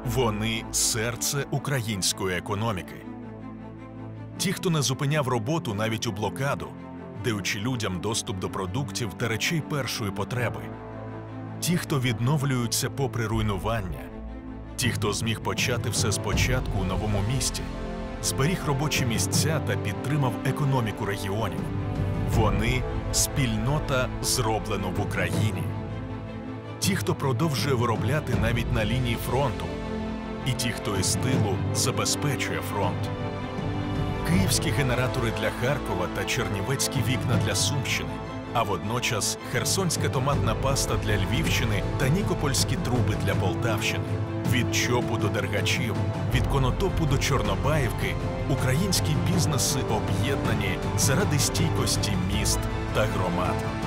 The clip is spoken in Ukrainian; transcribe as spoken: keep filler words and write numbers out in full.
Вони – серце української економіки. Ті, хто не зупиняв роботу навіть у блокаду, даючи людям доступ до продуктів та речей першої потреби. Ті, хто відновлюються попри руйнування. Ті, хто зміг почати все спочатку у новому місті, зберіг робочі місця та підтримав економіку регіонів. Вони – спільнота, зроблено в Україні. Ті, хто продовжує виробляти навіть на лінії фронту. І ті, хто із тилу забезпечує фронт. Київські генератори для Харкова та чернівецькі вікна для Сумщини, а водночас херсонська томатна паста для Львівщини та нікопольські труби для Полтавщини. Від ЧОПу до Дергачів, від Конотопу до Чорнобаївки українські бізнеси об'єднані заради стійкості міст та громад.